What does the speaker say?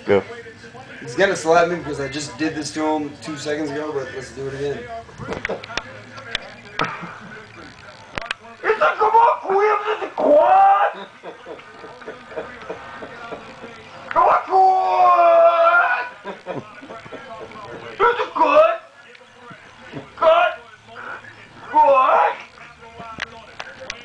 Go. He's gonna slap me because I just did this to him 2 seconds ago, but let's do it again.